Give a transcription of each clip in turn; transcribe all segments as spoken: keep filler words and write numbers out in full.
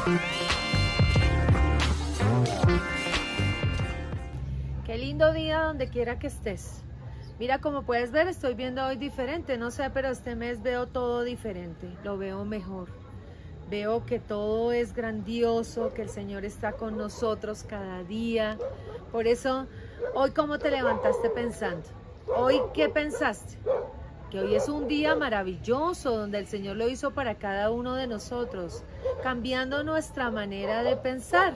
Qué lindo día donde quiera que estés. Mira, como puedes ver, estoy viendo hoy diferente, no sé, pero este mes veo todo diferente, lo veo mejor. Veo que todo es grandioso, que el Señor está con nosotros cada día. Por eso, hoy, ¿cómo te levantaste pensando? Hoy, ¿qué pensaste? Que hoy es un día maravilloso donde el Señor lo hizo para cada uno de nosotros, cambiando nuestra manera de pensar.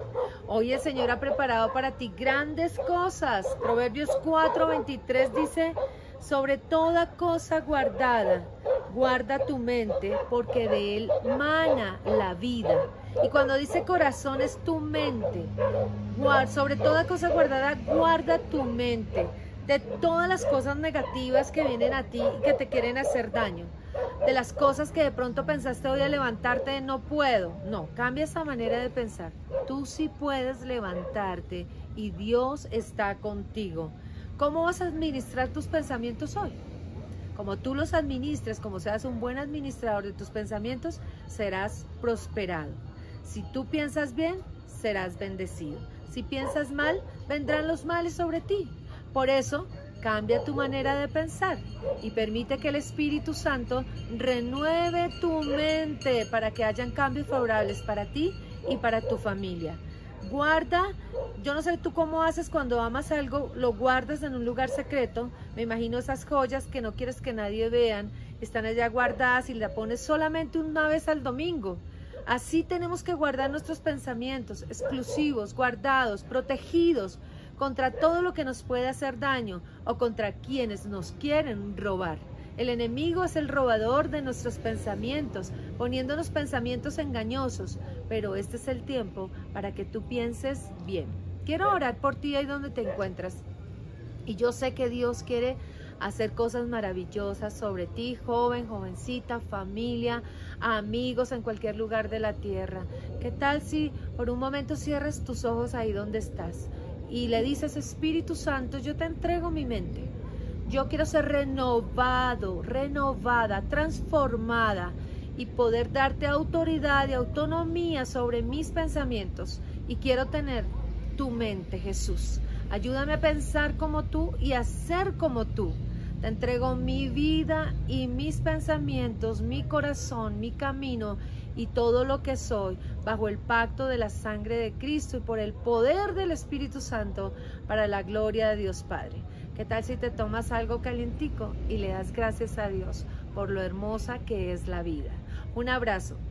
Hoy el Señor ha preparado para ti grandes cosas. Proverbios cuatro veintitrés dice, sobre toda cosa guardada, guarda tu mente, porque de él mana la vida. Y cuando dice corazón es tu mente. Guarda, sobre toda cosa guardada, guarda tu mente de todas las cosas negativas que vienen a ti y que te quieren hacer daño. De las cosas que de pronto pensaste hoy al levantarte de no puedo. No, cambia esa manera de pensar. Tú sí puedes levantarte y Dios está contigo. ¿Cómo vas a administrar tus pensamientos hoy? Como tú los administres, como seas un buen administrador de tus pensamientos, serás prosperado. Si tú piensas bien, serás bendecido. Si piensas mal, vendrán los males sobre ti. Por eso, cambia tu manera de pensar y permite que el Espíritu Santo renueve tu mente para que hayan cambios favorables para ti y para tu familia. Guarda, yo no sé tú cómo haces cuando amas algo, lo guardas en un lugar secreto. Me imagino esas joyas que no quieres que nadie vean, están allá guardadas y la pones solamente una vez al domingo. Así tenemos que guardar nuestros pensamientos, exclusivos, guardados, protegidos, contra todo lo que nos puede hacer daño o contra quienes nos quieren robar. El enemigo es el robador de nuestros pensamientos, poniéndonos pensamientos engañosos, pero este es el tiempo para que tú pienses bien. Quiero orar por ti ahí donde te encuentras. Y yo sé que Dios quiere hacer cosas maravillosas sobre ti, joven, jovencita, familia, amigos en cualquier lugar de la tierra. ¿Qué tal si por un momento cierras tus ojos ahí donde estás? Y le dices, Espíritu Santo, yo te entrego mi mente. Yo quiero ser renovado, renovada, transformada y poder darte autoridad y autonomía sobre mis pensamientos. Y quiero tener tu mente, Jesús. Ayúdame a pensar como tú y a ser como tú. Te entrego mi vida y mis pensamientos, mi corazón, mi camino y todo lo que soy bajo el pacto de la sangre de Cristo y por el poder del Espíritu Santo para la gloria de Dios Padre. ¿Qué tal si te tomas algo calientico y le das gracias a Dios por lo hermosa que es la vida? Un abrazo.